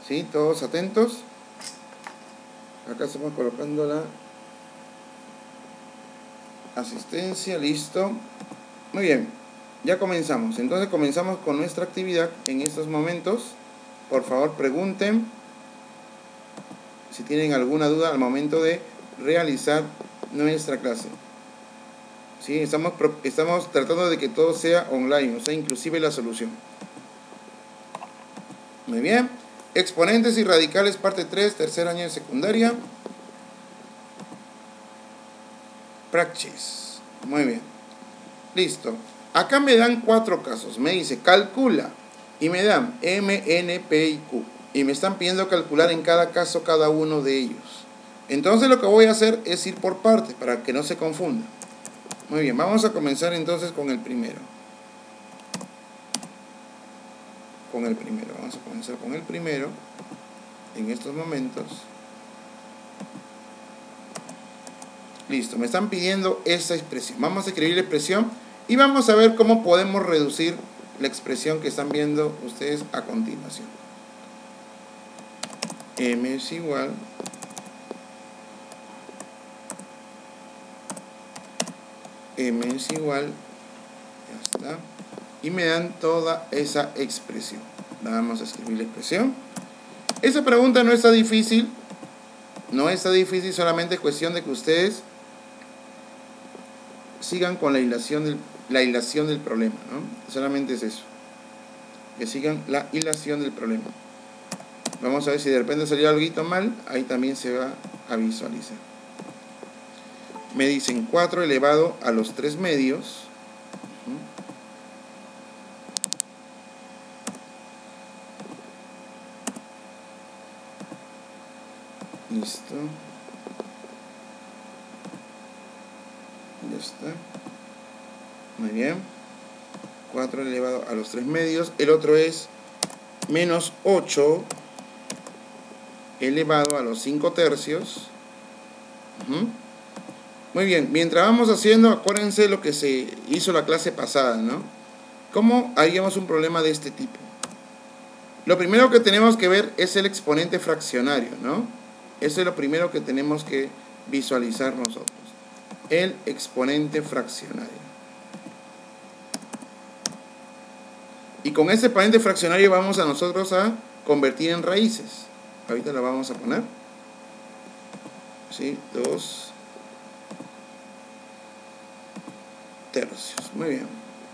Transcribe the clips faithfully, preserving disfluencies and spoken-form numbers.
¿Sí? Todos atentos. Acá estamos colocando la asistencia, listo. Muy bien, ya comenzamos. Entonces comenzamos con nuestra actividad en estos momentos. Por favor, pregunten si tienen alguna duda al momento de realizar nuestra clase. ¿Sí? Estamos, estamos tratando de que todo sea online, o sea, inclusive la solución. Muy bien. Exponentes y radicales, parte tres, tercer año de secundaria. Practice. Muy bien. Listo. Acá me dan cuatro casos. Me dice calcula y me dan M, N, P y Q. Y me están pidiendo calcular en cada caso cada uno de ellos. Entonces lo que voy a hacer es ir por partes para que no se confunda. Muy bien, vamos a comenzar entonces con el primero. Con el primero. Vamos a comenzar con el primero. En estos momentos. Listo, me están pidiendo esa expresión. Vamos a escribir la expresión y vamos a ver cómo podemos reducir la expresión que están viendo ustedes a continuación. M es igual M es igual, ya está, y me dan toda esa expresión. Vamos a escribir la expresión. Esa pregunta no está difícil, no está difícil, solamente es cuestión de que ustedes sigan con la hilación del, la hilación del problema, ¿no? Solamente es eso, que sigan la hilación del problema. Vamos a ver si de repente salió algo mal, ahí también se va a visualizar. Me dicen cuatro elevado a los tres medios. Listo. Ya está. Muy bien. cuatro elevado a los tres medios. El otro es menos ocho elevado a los cinco tercios. Uh-huh. Muy bien, mientras vamos haciendo, acuérdense lo que se hizo la clase pasada, ¿no? ¿Cómo haríamos un problema de este tipo? Lo primero que tenemos que ver es el exponente fraccionario, ¿no? Eso es lo primero que tenemos que visualizar nosotros. El exponente fraccionario. Y con ese exponente fraccionario vamos a nosotros a convertir en raíces. Ahorita lo vamos a poner. ¿Sí? dos tercios. Muy bien.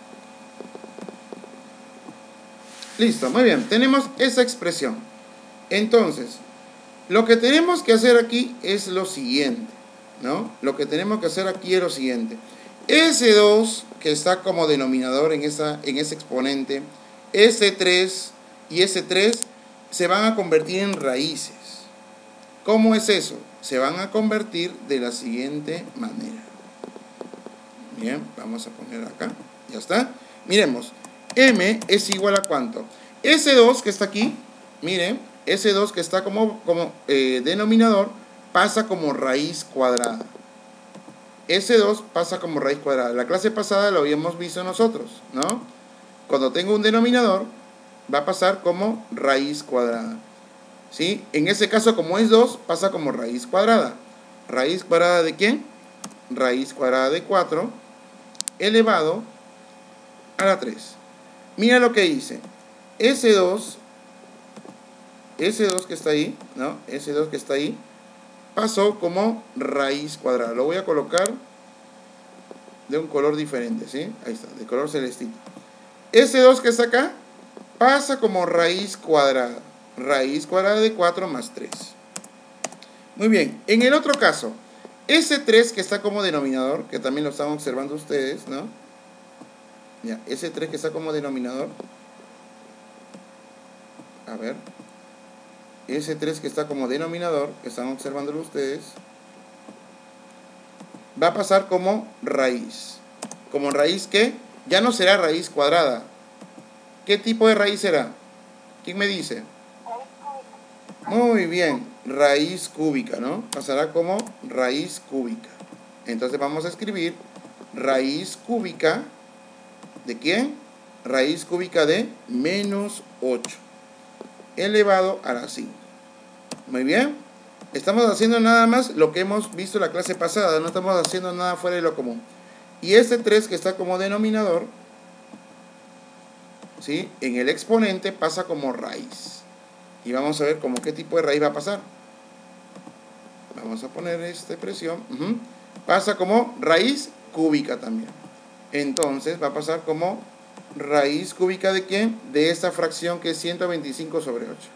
Listo, muy bien. Tenemos esa expresión. Entonces, lo que tenemos que hacer aquí es lo siguiente, ¿no? Lo que tenemos que hacer aquí es lo siguiente. ese dos, que está como denominador en, esa, en ese exponente, ese tres y ese tres se van a convertir en raíces. ¿Cómo es eso? Se van a convertir de la siguiente manera. Bien, vamos a poner acá. Ya está. Miremos. M es igual a ¿cuánto? ese dos que está aquí, miren, ese dos que está como, como eh, denominador pasa como raíz cuadrada. ese dos pasa como raíz cuadrada. La clase pasada lo habíamos visto nosotros, ¿no? Cuando tengo un denominador, va a pasar como raíz cuadrada. ¿Sí? En ese caso, como es dos, pasa como raíz cuadrada. ¿Raíz cuadrada de quién? Raíz cuadrada de cuatro elevado a la tres. Mira lo que hice. ese dos, ese dos que está ahí, ¿no? ese dos que está ahí, pasó como raíz cuadrada. Lo voy a colocar de un color diferente, ¿sí? Ahí está, de color celestito. ese dos que está acá, pasa como raíz cuadrada. Raíz cuadrada de cuatro más tres. Muy bien, en el otro caso, ese tres que está como denominador, que también lo están observando ustedes, ¿no? Ya, ese tres que está como denominador. A ver. Ese tres que está como denominador, que están observándolo ustedes, va a pasar como raíz. ¿Como raíz qué? Ya no será raíz cuadrada. ¿Qué tipo de raíz será? ¿Quién me dice? Muy bien, raíz cúbica, ¿no? Pasará como raíz cúbica. Entonces vamos a escribir raíz cúbica. ¿De quién? Raíz cúbica de menos ocho. elevado a la cinco. Muy bien. Estamos haciendo nada más lo que hemos visto la clase pasada. No estamos haciendo nada fuera de lo común. Y este tres que está como denominador, ¿sí?, en el exponente pasa como raíz. Y vamos a ver como qué tipo de raíz va a pasar. Vamos a poner esta expresión. Uh-huh. Pasa como raíz cúbica también. Entonces va a pasar como raíz cúbica ¿de quién? De esta fracción que es ciento veinticinco sobre ocho.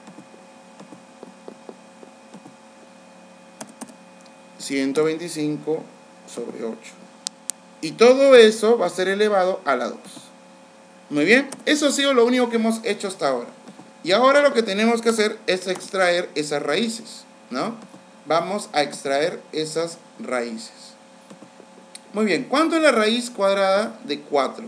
ciento veinticinco sobre ocho. Y todo eso va a ser elevado a la dos. Muy bien, eso ha sido lo único que hemos hecho hasta ahora. Y ahora lo que tenemos que hacer es extraer esas raíces, ¿no? Vamos a extraer esas raíces. Muy bien, ¿cuánto es la raíz cuadrada de cuatro?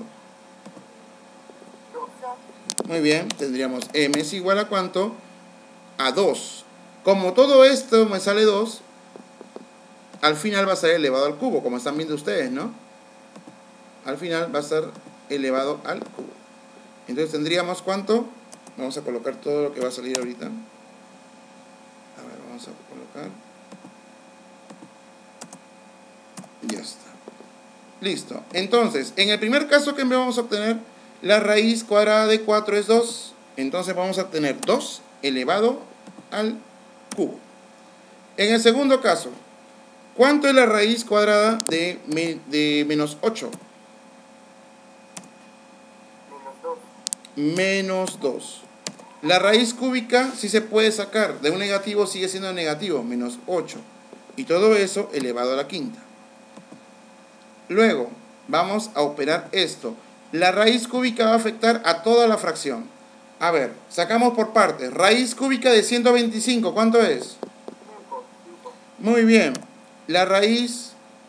Muy bien, tendríamos m es igual a ¿cuánto? A dos. Como todo esto me sale dos, al final va a ser elevado al cubo, como están viendo ustedes, ¿no? Al final va a ser elevado al cubo. Entonces tendríamos ¿cuánto? Vamos a colocar todo lo que va a salir ahorita. A ver, vamos a colocar. Ya está. Listo. Entonces, en el primer caso que vamos a obtener, la raíz cuadrada de cuatro es dos. Entonces vamos a tener dos elevado al cubo. En el segundo caso, ¿cuánto es la raíz cuadrada de, de menos ocho? Menos dos. La raíz cúbica sí se puede sacar. De un negativo sigue siendo negativo, menos ocho. Y todo eso elevado a la quinta. Luego, vamos a operar esto. La raíz cúbica va a afectar a toda la fracción. A ver, sacamos por partes. Raíz cúbica de ciento veinticinco, ¿cuánto es? Muy bien. La raíz...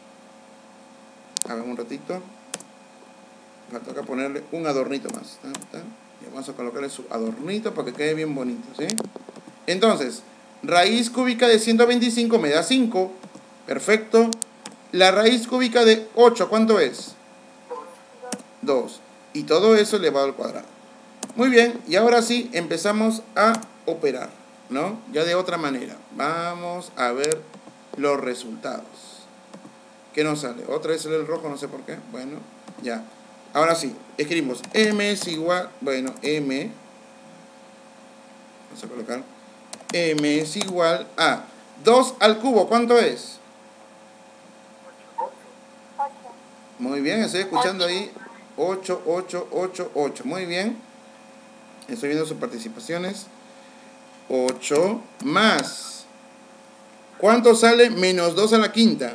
A ver, un ratito. Falta acá ponerle un adornito más. Y vamos a colocarle su adornito para que quede bien bonito, ¿sí? Entonces, raíz cúbica de ciento veinticinco me da cinco. Perfecto. La raíz cúbica de ocho, ¿cuánto es? dos. Y todo eso elevado al cuadrado. Muy bien, y ahora sí empezamos a operar, ¿no? Ya de otra manera. Vamos a ver los resultados. ¿Qué nos sale? Otra vez sale el rojo, no sé por qué. Bueno, ya. Ahora sí, escribimos m es igual, bueno, m, vamos a colocar, m es igual a dos al cubo, ¿cuánto es? Muy bien, estoy escuchando ahí, ocho, ocho, ocho, ocho, muy bien. Estoy viendo sus participaciones. ocho más, ¿cuánto sale menos dos a la quinta?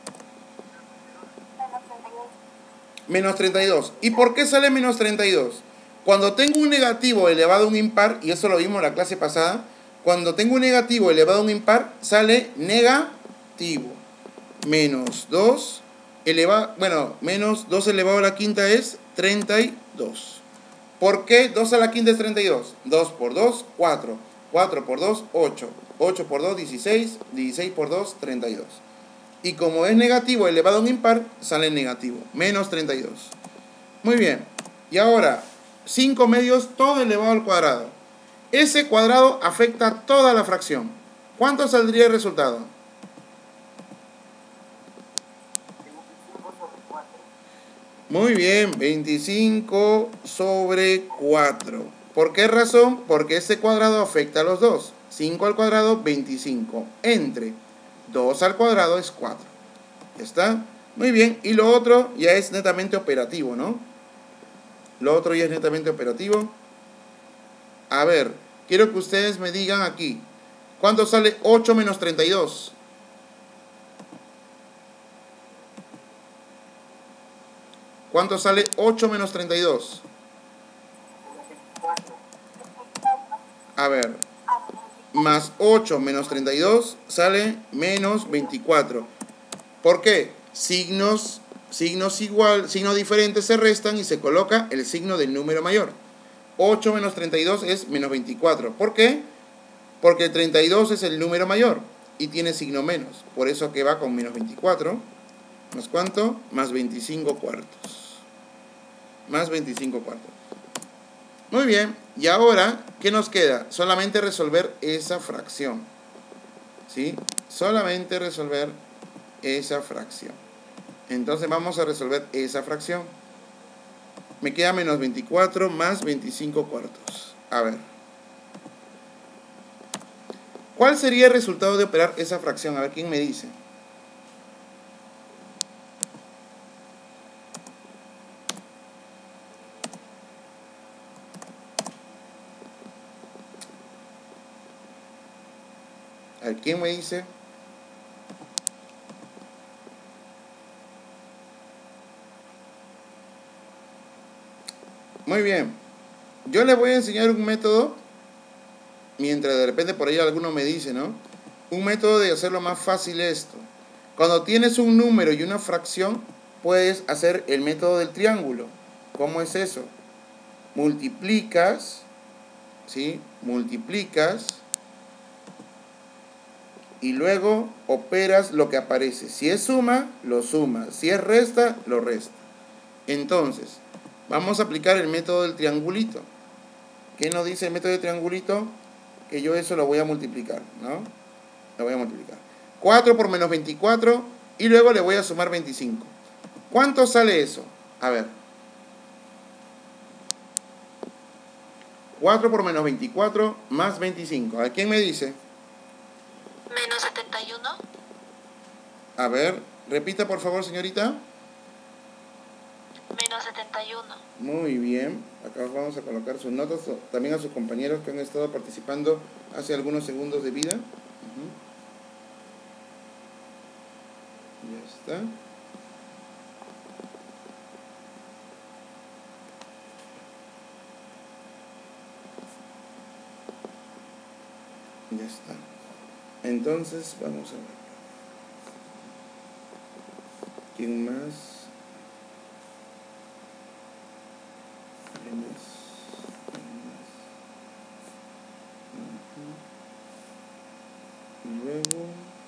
Menos treinta y dos. ¿Y por qué sale menos treinta y dos? Cuando tengo un negativo elevado a un impar, y eso lo vimos en la clase pasada, cuando tengo un negativo elevado a un impar, sale negativo. Menos dos elevado, bueno, menos dos elevado a la quinta es treinta y dos. ¿Por qué dos a la quinta es treinta y dos? dos por dos, cuatro. cuatro por dos, ocho. ocho por dos, dieciséis. dieciséis por dos, treinta y dos. Y como es negativo elevado a un impar, sale negativo. Menos treinta y dos. Muy bien. Y ahora, cinco medios, todo elevado al cuadrado. Ese cuadrado afecta a toda la fracción. ¿Cuánto saldría el resultado? Muy bien, veinticinco sobre cuatro. ¿Por qué razón? Porque ese cuadrado afecta a los dos. cinco al cuadrado, veinticinco. Entre dos al cuadrado es cuatro. ¿Ya está? Muy bien. Y lo otro ya es netamente operativo, ¿no? Lo otro ya es netamente operativo. A ver, quiero que ustedes me digan aquí. ¿Cuánto sale ocho menos treinta y dos? ¿Cuánto sale ocho menos treinta y dos? A ver. Más ocho menos treinta y dos sale menos veinticuatro. ¿Por qué? Signos, signos igual, signos diferentes se restan y se coloca el signo del número mayor. ocho menos treinta y dos es menos veinticuatro. ¿Por qué? Porque el treinta y dos es el número mayor y tiene signo menos. Por eso que va con menos veinticuatro. ¿Más cuánto? Más veinticinco cuartos. Más veinticinco cuartos. Muy bien, y ahora, ¿qué nos queda? Solamente resolver esa fracción. ¿Sí? Solamente resolver esa fracción. Entonces vamos a resolver esa fracción. Me queda menos veinticuatro más veinticinco cuartos. A ver. ¿Cuál sería el resultado de operar esa fracción? A ver, ¿quién me dice? A ver, ¿quién me dice? Muy bien. Yo les voy a enseñar un método, mientras de repente por ahí alguno me dice, ¿no? Un método de hacerlo más fácil esto. Cuando tienes un número y una fracción, puedes hacer el método del triángulo. ¿Cómo es eso? Multiplicas, ¿sí? Multiplicas y luego operas lo que aparece. Si es suma, lo suma. Si es resta, lo resta. Entonces, vamos a aplicar el método del triangulito. ¿Qué nos dice el método del triangulito? Que yo eso lo voy a multiplicar, ¿no? Lo voy a multiplicar. cuatro por menos veinticuatro y luego le voy a sumar veinticinco. ¿Cuánto sale eso? A ver. cuatro por menos veinticuatro más veinticinco. ¿A quién me dice? Menos setenta y uno. A ver, repita por favor, señorita. Menos setenta y uno. Muy bien. Acá vamos a colocar sus notas también a sus compañeros que han estado participando hace algunos segundos de vida. Uh-huh. Ya está. Ya está. Entonces, vamos a ver. ¿Quién más? ¿Quién más? ¿Quién más? Uh-huh. Y luego...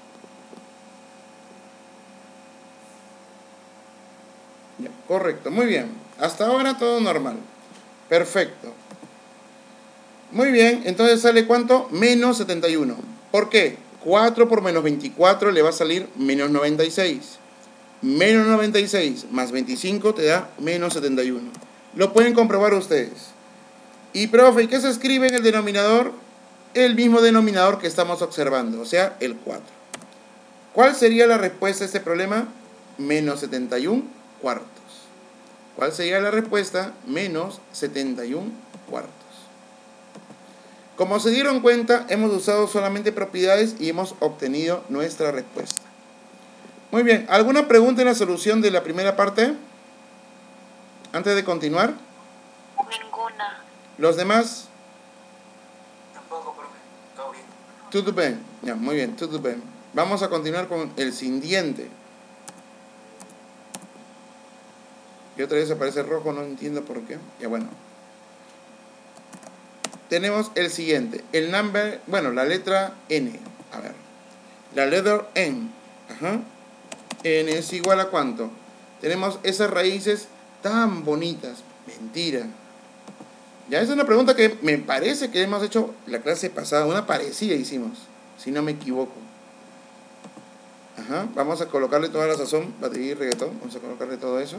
Ya, correcto, muy bien. Hasta ahora todo normal. Perfecto. Muy bien, entonces sale ¿cuánto? Menos setenta y uno. ¿Por qué? cuatro por menos veinticuatro le va a salir menos noventa y seis. Menos noventa y seis más veinticinco te da menos setenta y uno. Lo pueden comprobar ustedes. Y profe, ¿y qué se escribe en el denominador? El mismo denominador que estamos observando, o sea, el cuatro. ¿Cuál sería la respuesta a este problema? Menos setenta y uno cuartos. ¿Cuál sería la respuesta? Menos setenta y uno cuartos. Como se dieron cuenta, hemos usado solamente propiedades y hemos obtenido nuestra respuesta. Muy bien, ¿alguna pregunta en la solución de la primera parte? Antes de continuar. Ninguna. ¿Los demás? Tampoco, profe. Todo bien. Tudo bem. Ya, muy bien, tudo bem. Vamos a continuar con el siguiente. Y otra vez aparece rojo, no entiendo por qué. Ya, bueno. Tenemos el siguiente. El number, bueno, la letra N. A ver. La letra N. Ajá. N es igual a ¿cuánto? Tenemos esas raíces tan bonitas. Mentira. Ya, esa es una pregunta que me parece que hemos hecho la clase pasada. Una parecida hicimos, si no me equivoco. Ajá. Vamos a colocarle toda la sazón, batería y reggaetón. Vamos a colocarle todo eso.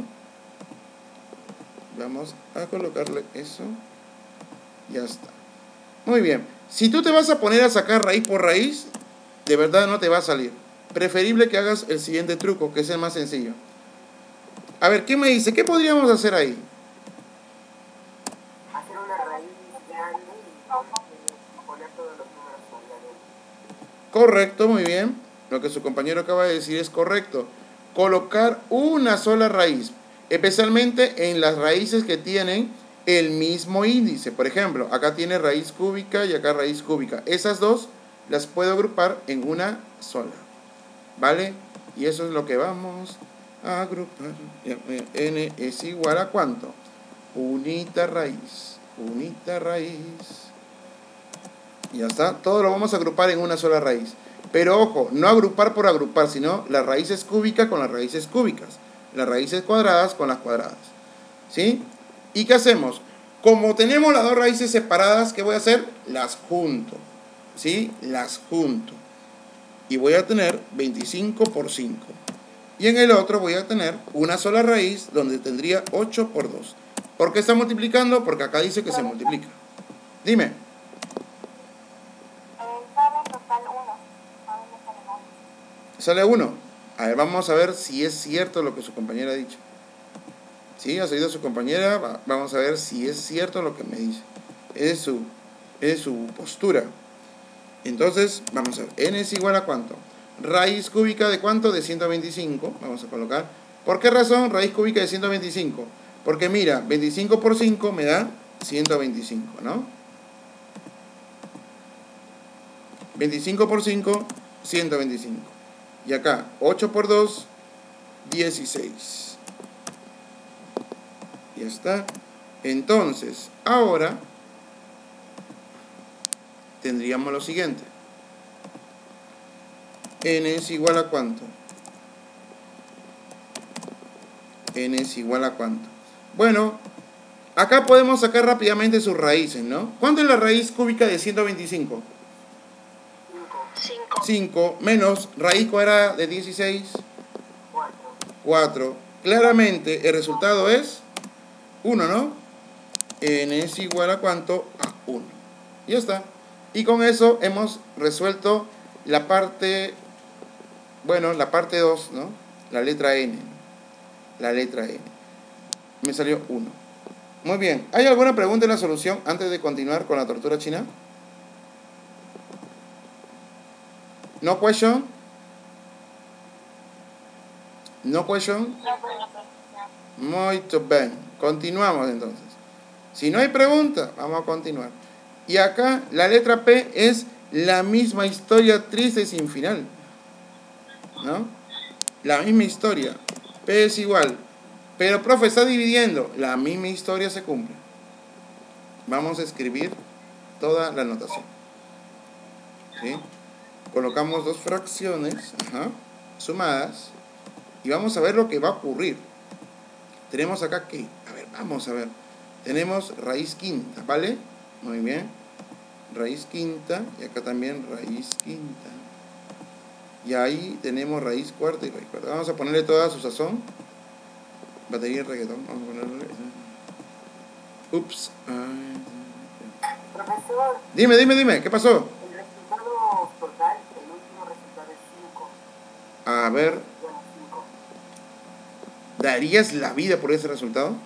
Vamos a colocarle eso. Ya está. Muy bien. Si tú te vas a poner a sacar raíz por raíz, de verdad no te va a salir. Preferible que hagas el siguiente truco, que es el más sencillo. A ver, ¿qué me dice? ¿Qué podríamos hacer ahí? Hacer una raíz grande y poner todos los números por la dentro. Correcto, muy bien. Lo que su compañero acaba de decir es correcto. Colocar una sola raíz, especialmente en las raíces que tienen el mismo índice. Por ejemplo, acá tiene raíz cúbica y acá raíz cúbica. Esas dos las puedo agrupar en una sola. ¿Vale? Y eso es lo que vamos a agrupar. N es igual a ¿cuánto? Unita raíz. Unita raíz. Ya está. Todo lo vamos a agrupar en una sola raíz. Pero ojo, no agrupar por agrupar, sino las raíces cúbicas con las raíces cúbicas. Las raíces cuadradas con las cuadradas. ¿Sí? ¿Y qué hacemos? Como tenemos las dos raíces separadas, ¿qué voy a hacer? Las junto, ¿sí? Las junto. Y voy a tener veinticinco por cinco. Y en el otro voy a tener una sola raíz donde tendría ocho por dos. ¿Por qué está multiplicando? Porque acá dice que se multiplica. Dime. Sale en total uno. A mí me sale uno. Sale uno. A ver, vamos a ver si es cierto lo que su compañera ha dicho. ¿Sí? ¿Ha salido su compañera? Vamos a ver si es cierto lo que me dice. Es su, es su postura. Entonces, vamos a ver. N es igual a ¿cuánto? Raíz cúbica de ¿cuánto? De ciento veinticinco. Vamos a colocar. ¿Por qué razón raíz cúbica de ciento veinticinco? Porque mira, veinticinco por cinco me da ciento veinticinco, ¿no? veinticinco por cinco, ciento veinticinco. Y acá, ocho por dos, dieciséis. Ya está. Entonces, ahora tendríamos lo siguiente. N es igual a ¿cuánto? N es igual a ¿cuánto? Bueno, acá podemos sacar rápidamente sus raíces, ¿no? ¿Cuánto es la raíz cúbica de ciento veinticinco? cinco. cinco menos raíz cuadrada de dieciséis. cuatro. cuatro. Claramente el resultado es uno, ¿no? N es igual a ¿cuánto? A uno. Ya está. Y con eso hemos resuelto la parte, bueno, la parte dos, ¿no? La letra N. La letra N. Me salió uno. Muy bien. ¿Hay alguna pregunta en la solución antes de continuar con la tortura china? ¿No question? ¿No question? No, bueno, Muy bien. Continuamos entonces. Si no hay pregunta, vamos a continuar. Y acá la letra P es la misma historia triste y sin final, ¿no? La misma historia. P es igual. Pero, profe, está dividiendo. La misma historia se cumple. Vamos a escribir toda la notación. ¿Sí? Colocamos dos fracciones, ajá, sumadas. Y vamos a ver lo que va a ocurrir. Tenemos acá que, a ver, vamos a ver. Tenemos raíz quinta, ¿vale? Muy bien. Raíz quinta. Y acá también raíz quinta. Y ahí tenemos raíz cuarta y raíz cuarta. Vamos a ponerle toda su sazón. Batería y reggaetón. Vamos a ponerle. Ups. Profesor, Dime, dime, dime. ¿Qué pasó? el resultado total, el último resultado es cinco. A ver. Bueno, cinco. ¿Darías la vida por ese resultado?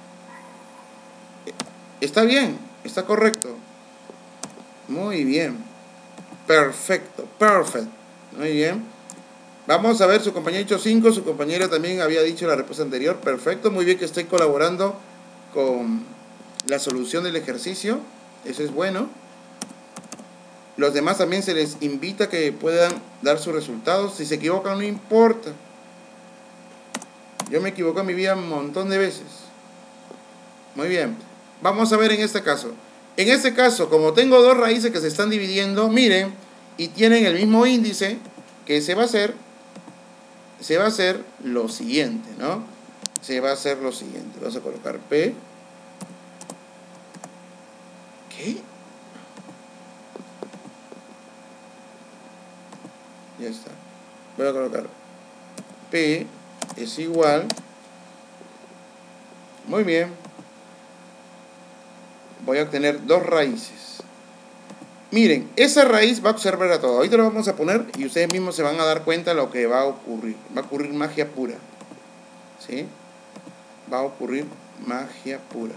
Está bien. Está correcto. Muy bien. Perfecto. Perfect. Muy bien. Vamos a ver, su compañero ha dicho cinco, su compañera también había dicho la respuesta anterior. Perfecto, muy bien que estoy colaborando con la solución del ejercicio. Eso es bueno. Los demás también se les invita a que puedan dar sus resultados. Si se equivocan, no importa. Yo me equivoco en mi vida un montón de veces. Muy bien. Vamos a ver en este caso. En este caso, como tengo dos raíces que se están dividiendo, miren, y tienen el mismo índice, que se va a hacer, se va a hacer lo siguiente, ¿no? Se va a hacer lo siguiente. Vamos a colocar P. ¿Qué? Ya está. Voy a colocar P es igual. Muy bien. Voy a obtener dos raíces. Miren, esa raíz va a observar a todo. Ahorita lo vamos a poner y ustedes mismos se van a dar cuenta de lo que va a ocurrir. Va a ocurrir magia pura. ¿Sí? Va a ocurrir magia pura.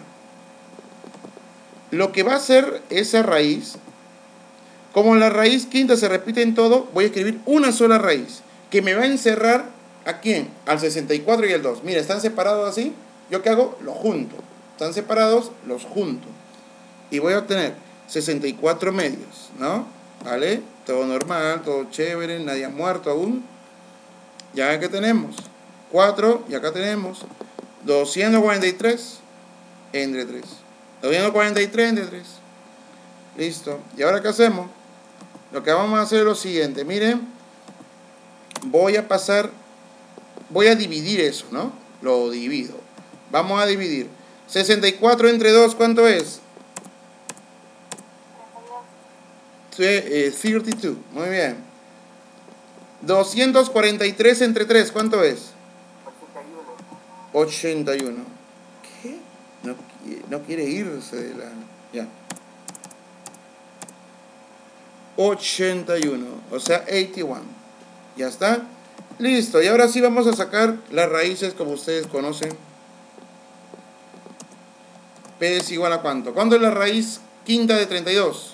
Lo que va a hacer esa raíz, como la raíz quinta se repite en todo, voy a escribir una sola raíz que me va a encerrar ¿a quién? Al sesenta y cuatro y al dos. Mira, están separados así. ¿Yo qué hago? Los junto. Están separados, los junto. Y voy a obtener sesenta y cuatro medios, ¿no? ¿Vale? Todo normal, todo chévere, nadie ha muerto aún. Ya que tenemos cuatro, y acá tenemos doscientos cuarenta y tres entre tres. doscientos cuarenta y tres entre tres. Listo. ¿Y ahora qué hacemos? Lo que vamos a hacer es lo siguiente. Miren, voy a pasar, voy a dividir eso, ¿no? Lo divido. Vamos a dividir. sesenta y cuatro entre dos, ¿cuánto es? treinta y dos, muy bien. doscientos cuarenta y tres entre tres, ¿cuánto es? ochenta y uno. ¿Qué? No, no quiere irse de la... Ya. ochenta y uno, o sea, ochenta y uno. Ya está. Listo, y ahora sí vamos a sacar las raíces como ustedes conocen. P es igual a ¿cuánto? ¿Cuánto es la raíz quinta de treinta y dos?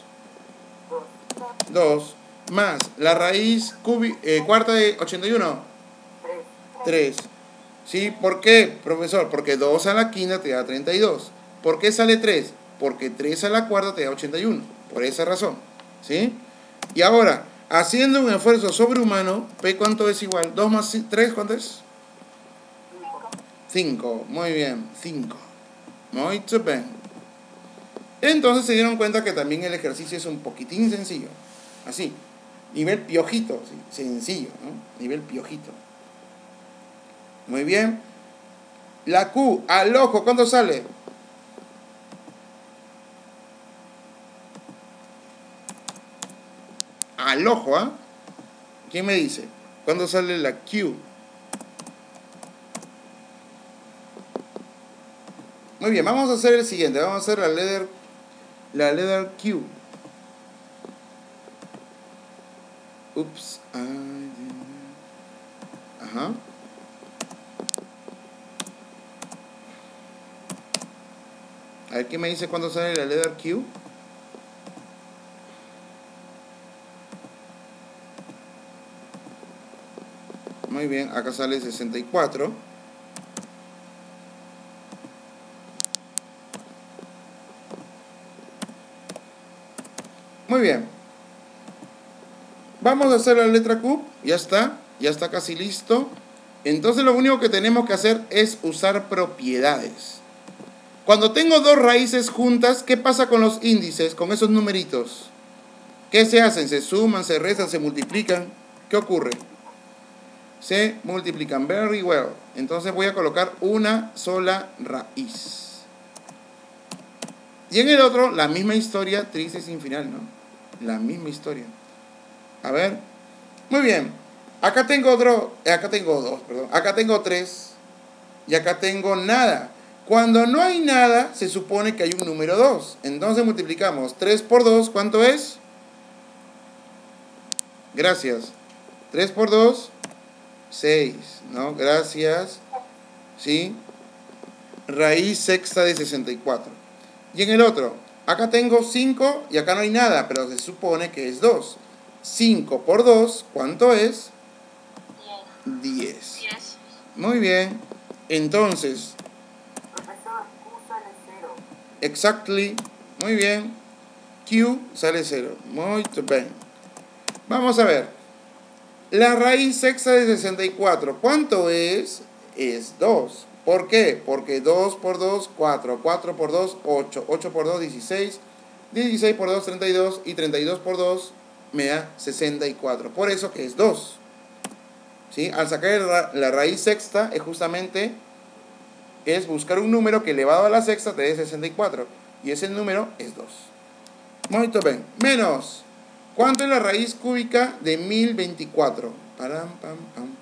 dos. Más la raíz cubi, eh, cuarta de ochenta y uno. tres. ¿Sí? ¿Por qué, profesor? Porque dos a la quinta te da treinta y dos. ¿Por qué sale tres? Porque tres a la cuarta te da ochenta y uno. Por esa razón. ¿Sí? Y ahora, haciendo un esfuerzo sobrehumano, P ¿cuánto es igual? dos más tres, ¿cuánto es? cinco. Muy bien, cinco. Muy bien. Entonces se dieron cuenta que también el ejercicio es un poquitín sencillo. Así. Nivel piojito. ¿Sí? Sencillo, ¿no? Nivel piojito. Muy bien. La Q, al ojo, ¿cuánto sale? Al ojo, ¿ah? ¿eh? ¿Quién me dice? ¿Cuándo sale la Q? Muy bien, vamos a hacer el siguiente. Vamos a hacer la letter, la letter Q. Ups. Ajá. A ver, ¿quién me dice cuándo sale la letter Q? Muy bien, acá sale sesenta y cuatro. Muy bien. Vamos a hacer la letra Q. Ya está. Ya está casi listo. Entonces lo único que tenemos que hacer es usar propiedades. Cuando tengo dos raíces juntas, ¿qué pasa con los índices, con esos numeritos? ¿Qué se hacen? ¿Se suman, se restan, se multiplican? ¿Qué ocurre? Se multiplican. Very well. Entonces voy a colocar una sola raíz. Y en el otro, la misma historia, triste y sin final, ¿no? La misma historia. A ver. Muy bien. Acá tengo otro, acá tengo dos, perdón. Acá tengo tres. Y acá tengo nada. Cuando no hay nada, se supone que hay un número dos. Entonces multiplicamos tres por dos, ¿cuánto es? Gracias. tres por dos, seis, ¿no? Gracias. ¿Sí? Raíz sexta de sesenta y cuatro. Y en el otro, acá tengo cinco y acá no hay nada, pero se supone que es dos. cinco por dos, ¿cuánto es? diez. Muy bien. Entonces, exactly. Muy bien. Q sale cero. Muy bien. Vamos a ver. La raíz sexta de sesenta y cuatro, ¿cuánto es? Es dos. ¿Por qué? Porque dos por dos, cuatro. cuatro por dos, ocho. ocho por dos, dieciséis. dieciséis por dos, treinta y dos. Y treinta y dos por dos me da sesenta y cuatro. Por eso que es dos. ¿Sí? Al sacar la, la raíz sexta es justamente es buscar un número que elevado a la sexta te dé sesenta y cuatro. Y ese número es dos. Muy bien. Menos. ¿Cuánto es la raíz cúbica de mil veinticuatro? Param, pam, pam.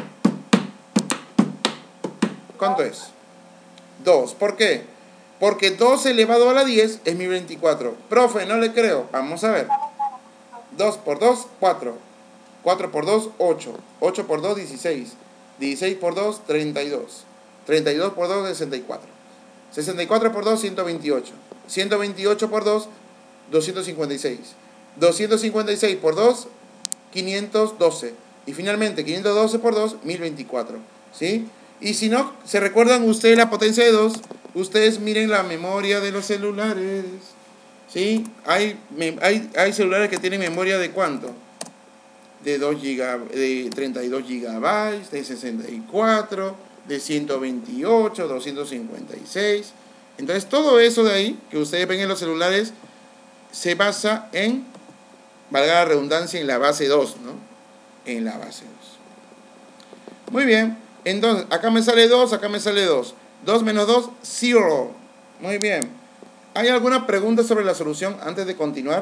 ¿Cuánto es? dos. ¿Por qué? Porque dos elevado a la diez es mil veinticuatro. Profe, no le creo. Vamos a ver. dos por dos, cuatro. cuatro por dos, ocho. ocho por dos, dieciséis. dieciséis por dos, treinta y dos. treinta y dos por dos, sesenta y cuatro. sesenta y cuatro por dos, ciento veintiocho. ciento veintiocho por dos, doscientos cincuenta y seis. doscientos cincuenta y seis por dos, quinientos doce. Y finalmente, quinientos doce por dos, mil veinticuatro. ¿Sí? Y si no, ¿se recuerdan ustedes la potencia de dos? Ustedes miren la memoria de los celulares. ¿Sí? Hay, hay, hay celulares que tienen memoria de ¿cuánto? De, dos giga, de treinta y dos gigabytes, de sesenta y cuatro, de ciento veintiocho, doscientos cincuenta y seis. Entonces todo eso de ahí que ustedes ven en los celulares se basa en, valga la redundancia, en la base dos, ¿no? En la base dos. Muy bien. Entonces, acá me sale dos, acá me sale dos. dos menos dos, cero. Muy bien. ¿Hay alguna pregunta sobre la solución antes de continuar?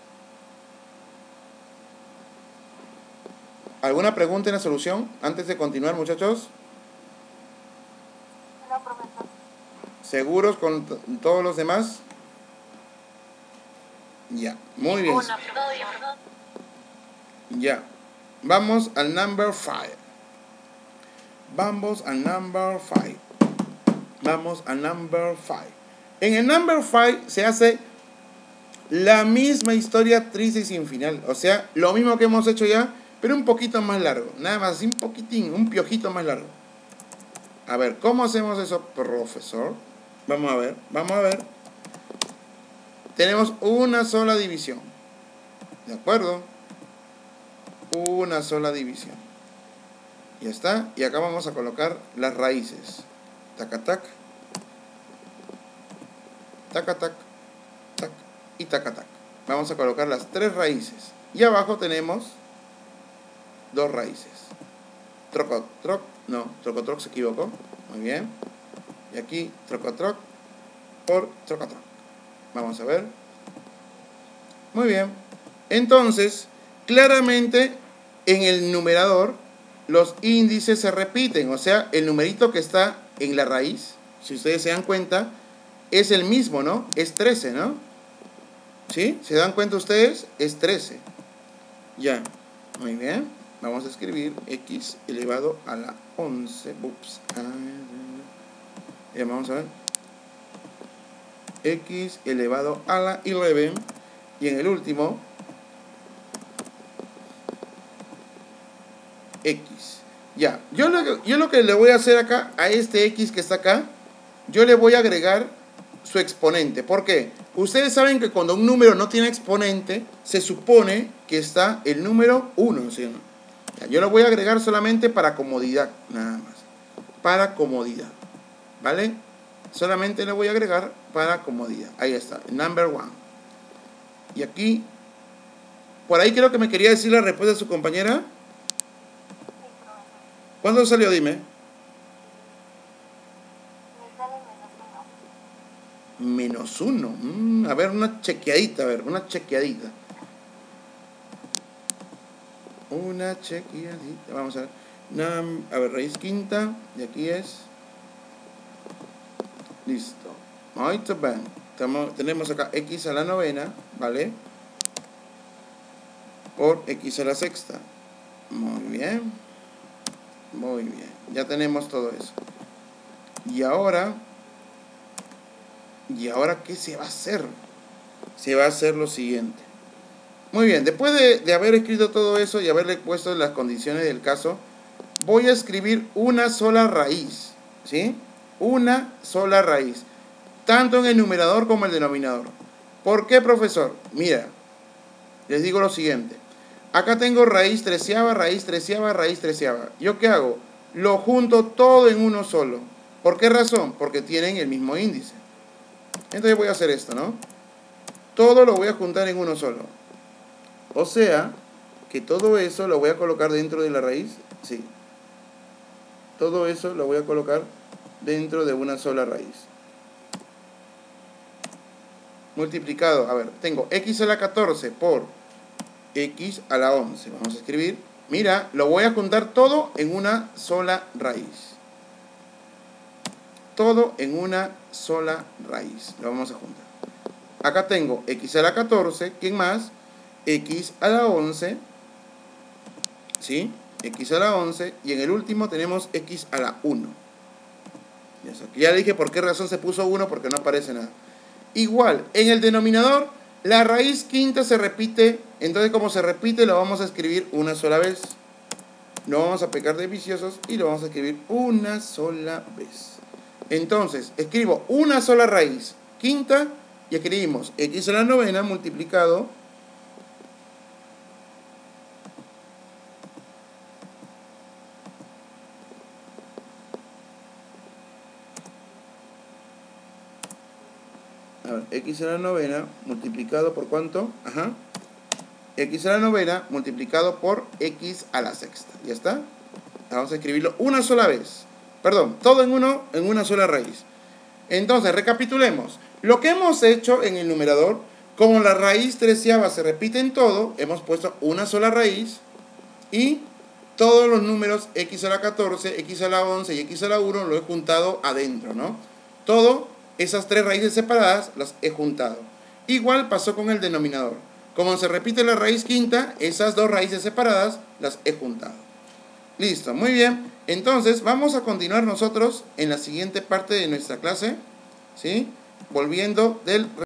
¿Alguna pregunta en la solución antes de continuar, muchachos? No, profesor. ¿Seguros con t- todos los demás? Ya, muy bien. Una, perdón. Ya. Vamos al number five. Vamos al number five. Vamos al number five. En el number five se hace la misma historia triste y sin final. O sea, lo mismo que hemos hecho ya, pero un poquito más largo. Nada más, un poquitín, un piojito más largo. A ver, ¿cómo hacemos eso, profesor? Vamos a ver, vamos a ver. Tenemos una sola división. ¿De acuerdo? Una sola división. Ya está. Y acá vamos a colocar las raíces. Taca-tac. Taca-tac. Tac. Y taca-tac. Vamos a colocar las tres raíces. Y abajo tenemos dos raíces. Troco-troc. No, troco-troc se equivocó. Muy bien. Y aquí troco-troc por troco-troc. Vamos a ver. Muy bien. Entonces, claramente en el numerador los índices se repiten. O sea, el numerito que está en la raíz, si ustedes se dan cuenta, es el mismo, ¿no? Es trece, ¿no? ¿Sí? ¿Se dan cuenta ustedes? Es trece. Ya. Muy bien. Vamos a escribir x elevado a la once. Ups. Ya, vamos a ver. X elevado a la once. Y en el último, X. Ya. Yo lo, yo lo que le voy a hacer acá, a este X que está acá, yo le voy a agregar su exponente. ¿Por qué? Ustedes saben que cuando un número no tiene exponente, se supone que está el número uno, ¿sí o no? Ya, yo lo voy a agregar solamente para comodidad, nada más. Para comodidad. ¿Vale? Solamente le voy a agregar para comodidad. Ahí está, number one. Y aquí, por ahí creo que me quería decir la respuesta de su compañera. ¿Cuándo salió? Dime. Menos uno. Mm, a ver, una chequeadita, a ver, una chequeadita. Una chequeadita. Vamos a ver. Nam, a ver, raíz quinta. Y aquí es. Listo. Muito bem. Estamos, tenemos acá x a la novena, ¿vale? Por x a la sexta. Muy bien. Muy bien. Ya tenemos todo eso. Y ahora... ¿Y ahora qué se va a hacer? Se va a hacer lo siguiente. Muy bien, después de, de haber escrito todo eso y haberle puesto las condiciones del caso, voy a escribir una sola raíz, ¿sí? Una sola raíz, tanto en el numerador como en el denominador. ¿Por qué, profesor? Mira, les digo lo siguiente. Acá tengo raíz treceava, raíz treceava, raíz treceava. ¿Yo qué hago? Lo junto todo en uno solo. ¿Por qué razón? Porque tienen el mismo índice. Entonces voy a hacer esto, ¿no? Todo lo voy a juntar en uno solo. O sea, que todo eso lo voy a colocar dentro de la raíz. Sí. Todo eso lo voy a colocar dentro de una sola raíz. Multiplicado, a ver, tengo x a la catorce por x a la once. Vamos a escribir. Mira, lo voy a juntar todo en una sola raíz. Todo en una sola raíz. Lo vamos a juntar. Acá tengo x a la catorce. ¿Quién más? X a la once. ¿Sí? X a la once. Y en el último tenemos x a la uno. Ya le dije por qué razón se puso uno, porque no aparece nada. Igual, en el denominador, la raíz quinta se repite. Entonces, como se repite, lo vamos a escribir una sola vez. No vamos a pecar de viciosos y lo vamos a escribir una sola vez. Entonces, escribo una sola raíz quinta y escribimos x a la novena multiplicado a ver, x a la novena multiplicado por ¿cuánto? Ajá. X a la novena multiplicado por x a la sexta. ¿Ya está? Vamos a escribirlo una sola vez. perdón, todo en uno, en una sola raíz. Entonces, recapitulemos. Lo que hemos hecho en el numerador, como la raíz treceava se repite en todo, hemos puesto una sola raíz y todos los números x a la catorce, x a la once y x a la uno lo he juntado adentro, ¿no? Todo, esas tres raíces separadas las he juntado. Igual pasó con el denominador. Como se repite la raíz quinta, esas dos raíces separadas las he juntado. Listo, muy bien. Entonces, vamos a continuar nosotros en la siguiente parte de nuestra clase, ¿sí? Volviendo del